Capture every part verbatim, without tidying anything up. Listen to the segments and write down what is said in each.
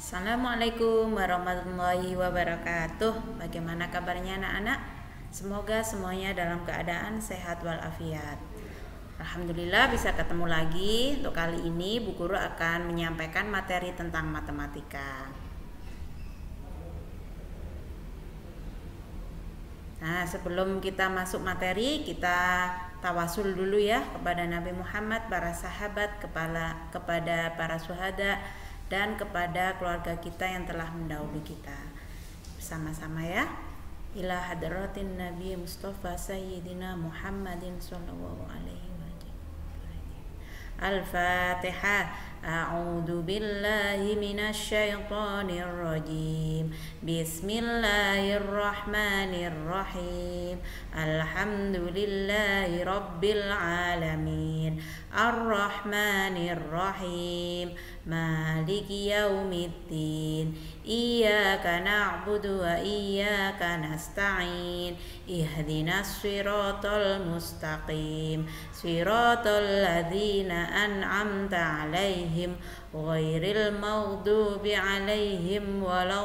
Assalamualaikum warahmatullahi wabarakatuh. Bagaimana kabarnya anak-anak? Semoga semuanya dalam keadaan sehat walafiat. Alhamdulillah bisa ketemu lagi. Untuk kali ini Bu Guru akan menyampaikan materi tentang matematika. Nah, sebelum kita masuk materi, kita tawasul dulu ya kepada Nabi Muhammad, para sahabat, kepala kepada para syuhada, dan kepada keluarga kita yang telah mendahului kita. Bersama-sama ya. Ila hadratin Nabi Mustafa Sayyidina Muhammadin sallallahu alaihi wasallam. Al-Fatihah. A'udzu billahi minasy syaithanir rajim. Bismillahirrahmanirrahim. Alhamdulillahi rabbil alamin. Ar-Rahmanir Rahim. Maliki yaumiddin. Iyyaka na'budu wa iyyaka nasta'in. Ihdinas siratal mustaqim. Siratal ladzina an'amta 'alaihim ghairil maghdubi 'alaihim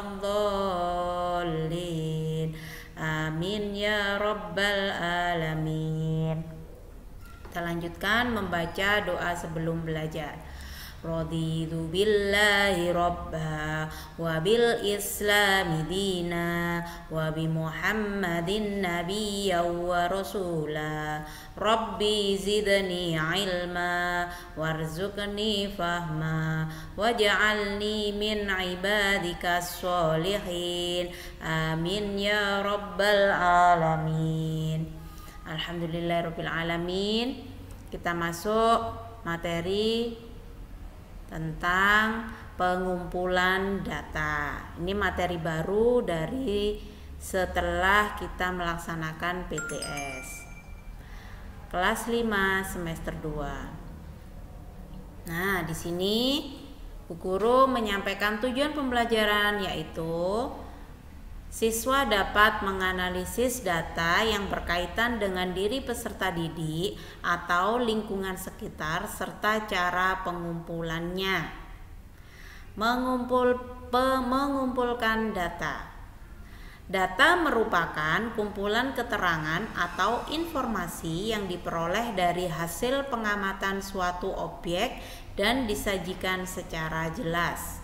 waladdallin. Amin ya rabbal alamin. Kita lanjutkan membaca doa sebelum belajar. Raditu billahi rabba wa bil islami dina wa bi muhammadin nabiyya wa rasula. Rabbi zidni ilma warzuqni fahma waj'alni min ibadikas sholihin. Amin ya rabbal alamin. Alhamdulillahirabbil alamin. Kita masuk materi tentang pengumpulan data. Ini materi baru dari setelah kita melaksanakan P T S kelas lima semester dua. Nah, di sini Bu Guru menyampaikan tujuan pembelajaran, yaitu siswa dapat menganalisis data yang berkaitan dengan diri peserta didik atau lingkungan sekitar serta cara pengumpulannya. Mengumpul, pe, mengumpulkan data. Data merupakan kumpulan keterangan atau informasi yang diperoleh dari hasil pengamatan suatu objek dan disajikan secara jelas.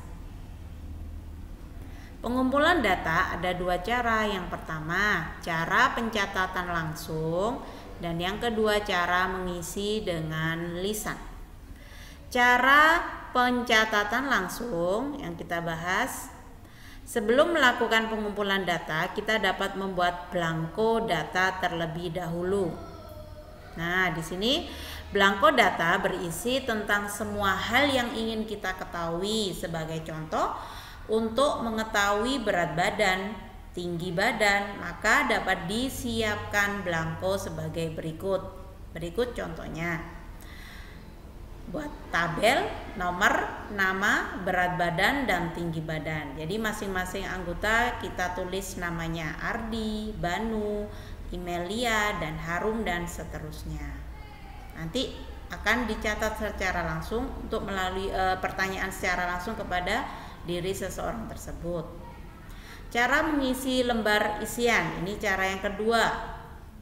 Pengumpulan data ada dua cara. Yang pertama, cara pencatatan langsung, dan yang kedua, cara mengisi dengan lisan. Cara pencatatan langsung yang kita bahas. Sebelum melakukan pengumpulan data, kita dapat membuat blanko data terlebih dahulu. Nah, di sini blanko data berisi tentang semua hal yang ingin kita ketahui. Sebagai contoh, untuk mengetahui berat badan, tinggi badan, maka dapat disiapkan blanko sebagai berikut. Berikut contohnya. Buat tabel, nomor, nama, berat badan, dan tinggi badan. Jadi masing-masing anggota kita tulis namanya Ardi, Banu, Imelia, dan Harum, dan seterusnya. Nanti akan dicatat secara langsung untuk melalui e, pertanyaan secara langsung kepada diri seseorang tersebut. Cara mengisi lembar isian, ini cara yang kedua.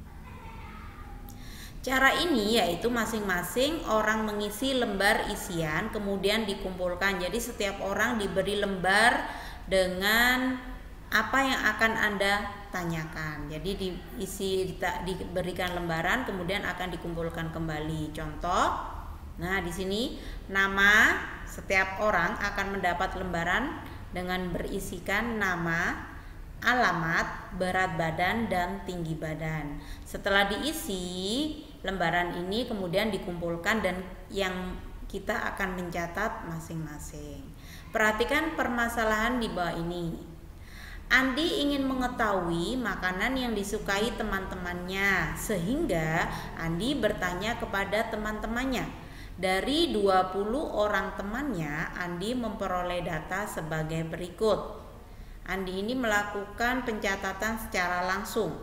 Cara ini yaitu masing-masing orang mengisi lembar isian kemudian dikumpulkan. Jadi setiap orang diberi lembar dengan apa yang akan Anda tanyakan. Jadi diisi diberikan lembaran kemudian akan dikumpulkan kembali. Contoh, nah di sini nama setiap orang akan mendapat lembaran dengan berisikan nama, alamat, berat badan, dan tinggi badan. Setelah diisi, lembaran ini kemudian dikumpulkan dan yang kita akan mencatat masing-masing. Perhatikan permasalahan di bawah ini. Andi ingin mengetahui makanan yang disukai teman-temannya, sehingga Andi bertanya kepada teman-temannya. Dari dua puluh orang temannya, Andi memperoleh data sebagai berikut. Andi ini melakukan pencatatan secara langsung.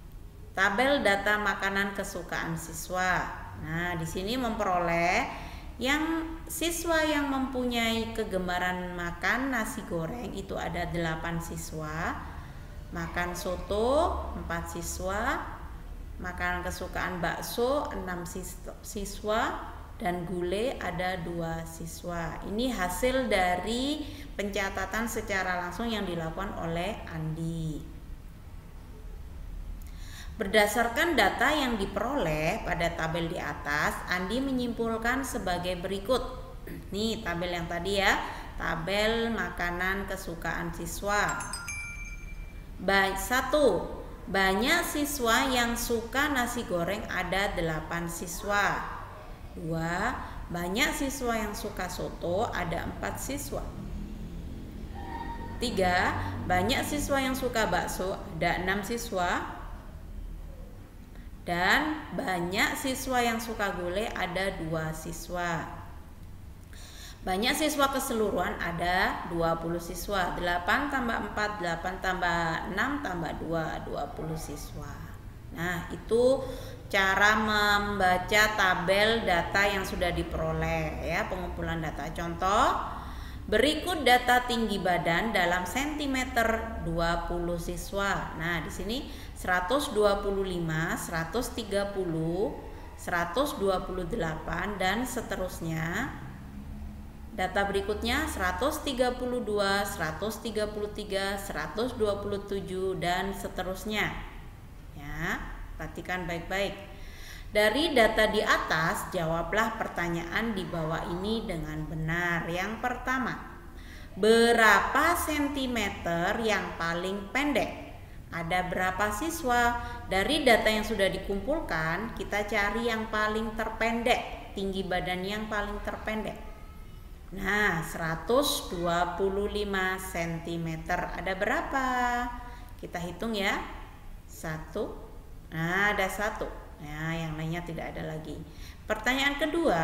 Tabel data makanan kesukaan siswa. Nah, di sini memperoleh Yang siswa yang mempunyai kegemaran makan nasi goreng itu ada delapan siswa. Makan soto empat siswa. Makanan kesukaan bakso enam siswa. Dan gulai ada dua siswa. Ini hasil dari pencatatan secara langsung yang dilakukan oleh Andi. Berdasarkan data yang diperoleh pada tabel di atas, Andi menyimpulkan sebagai berikut. Nih tabel yang tadi ya, tabel makanan kesukaan siswa. Baik, satu, banyak siswa yang suka nasi goreng ada delapan siswa. Dua, banyak siswa yang suka soto ada empat siswa. Tiga, banyak siswa yang suka bakso ada enam siswa. Dan banyak siswa yang suka gulai ada dua siswa. Banyak siswa keseluruhan ada dua puluh siswa. delapan tambah empat, delapan tambah enam tambah dua, dua puluh siswa. Nah, itu cara membaca tabel data yang sudah diperoleh ya, pengumpulan data. Contoh, berikut data tinggi badan dalam sentimeter dua puluh siswa. Nah, di sini seratus dua puluh lima, seratus tiga puluh, seratus dua puluh delapan dan seterusnya. Data berikutnya seratus tiga puluh dua, seratus tiga puluh tiga, seratus dua puluh tujuh dan seterusnya. Ya, perhatikan baik-baik. Dari data di atas, jawablah pertanyaan di bawah ini dengan benar. Yang pertama, berapa sentimeter yang paling pendek? Ada berapa siswa? Dari data yang sudah dikumpulkan, kita cari yang paling terpendek, tinggi badan yang paling terpendek. Nah, seratus dua puluh lima sentimeter. Ada berapa? Kita hitung ya. Satu. Nah, ada satu. Nah, yang lainnya tidak ada lagi. Pertanyaan kedua,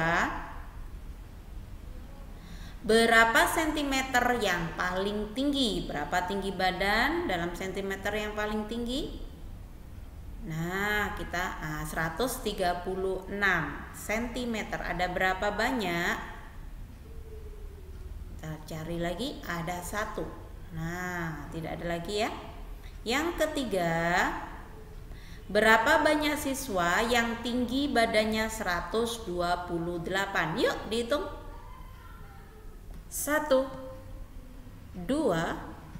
berapa sentimeter yang paling tinggi? Berapa tinggi badan dalam sentimeter yang paling tinggi? Nah, kita ah, seratus tiga puluh enam sentimeter. Ada berapa banyak? Kita cari lagi, ada satu. Nah, tidak ada lagi ya. Yang ketiga, berapa banyak siswa yang tinggi badannya seratus dua puluh delapan? Yuk dihitung. Satu, dua,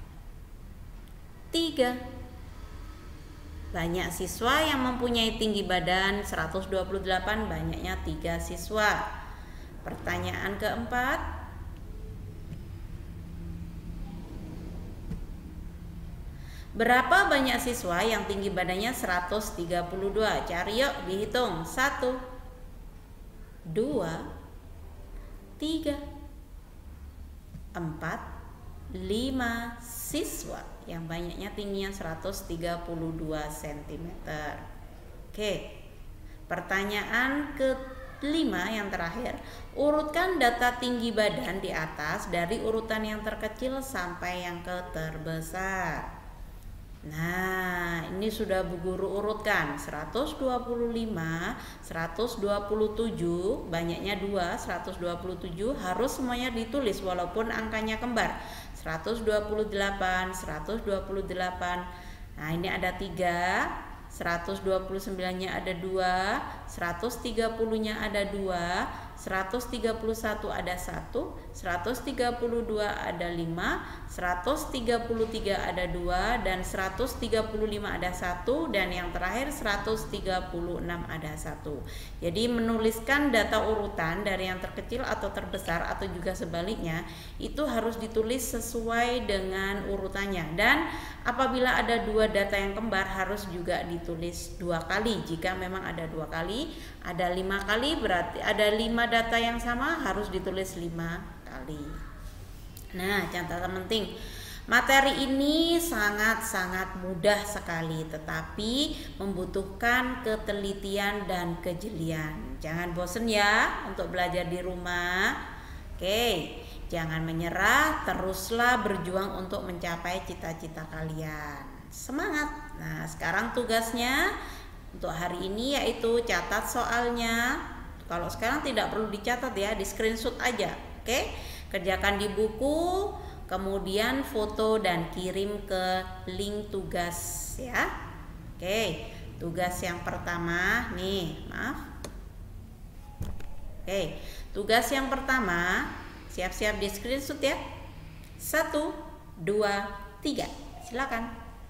tiga. Banyak siswa yang mempunyai tinggi badan seratus dua puluh delapan, banyaknya tiga siswa. Pertanyaan keempat, berapa banyak siswa yang tinggi badannya seratus tiga puluh dua? Cari yuk, dihitung. Satu, dua, tiga, empat, lima siswa yang banyaknya tingginya seratus tiga puluh dua sentimeter. Oke. Pertanyaan kelima yang terakhir, urutkan data tinggi badan di atas dari urutan yang terkecil sampai yang ke terbesar. Nah, ini sudah Bu Guru urutkan. Seratus dua puluh lima, seratus dua puluh tujuh, banyaknya dua, seratus dua puluh tujuh harus semuanya ditulis walaupun angkanya kembar. Seratus dua puluh delapan, seratus dua puluh delapan. Nah, ini ada tiga. Seratus dua puluh sembilan-nya ada dua, seratus tiga puluh-nya ada dua, seratus tiga puluh satu ada satu, seratus tiga puluh dua ada lima, seratus tiga puluh tiga ada dua, dan seratus tiga puluh lima ada satu, dan yang terakhir seratus tiga puluh enam ada satu. Jadi menuliskan data urutan dari yang terkecil atau terbesar atau juga sebaliknya itu harus ditulis sesuai dengan urutannya, dan apabila ada dua data yang kembar harus juga ditulis dua kali. Jika memang ada dua kali, ada lima kali, berarti ada lima data yang sama harus ditulis lima kali. Nah, catatan penting, materi ini sangat-sangat mudah sekali, tetapi membutuhkan ketelitian dan kejelian. Jangan bosan ya untuk belajar di rumah. Oke, jangan menyerah, teruslah berjuang untuk mencapai cita-cita kalian. Semangat! Nah, sekarang tugasnya untuk hari ini yaitu catat soalnya. Kalau sekarang tidak perlu dicatat ya, di screenshot aja. Oke, kerjakan di buku, kemudian foto dan kirim ke link tugas ya. Oke, tugas yang pertama nih, maaf. Oke, tugas yang pertama, siap-siap di screenshot ya. Satu, dua, tiga, silakan.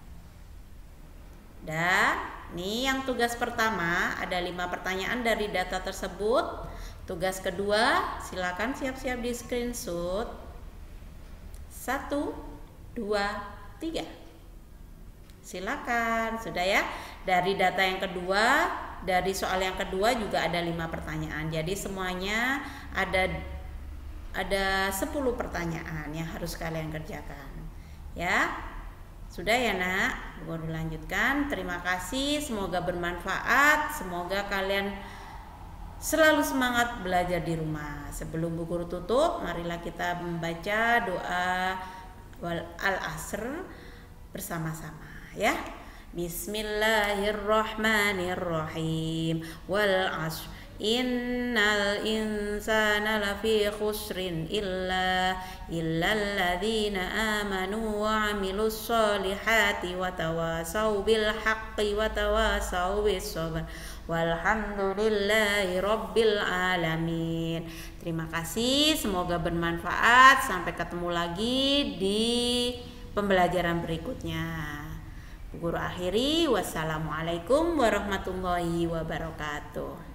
Dan nih yang tugas pertama ada lima pertanyaan dari data tersebut. Tugas kedua, silakan siap-siap di screenshot. Satu, dua, tiga. Silakan, sudah ya. Dari data yang kedua, dari soal yang kedua juga ada lima pertanyaan. Jadi semuanya ada ada sepuluh pertanyaan yang harus kalian kerjakan. Ya. Sudah ya nak, guru lanjutkan. Terima kasih, semoga bermanfaat. Semoga kalian selalu semangat belajar di rumah. Sebelum bu guru tutup, marilah kita membaca doa al-asr bersama-sama ya. Bismillahirrahmanirrahim. Wal asr innal insana lafi khusrin illa illal ladzina amanu wa amilus solihati wa tawasaw bil haqqi wa tawasaw bis sabr walhamdulillahi rabbil alamin. Terima kasih, semoga bermanfaat. Sampai ketemu lagi di pembelajaran berikutnya. Guru akhiri, wassalamualaikum warahmatullahi wabarakatuh.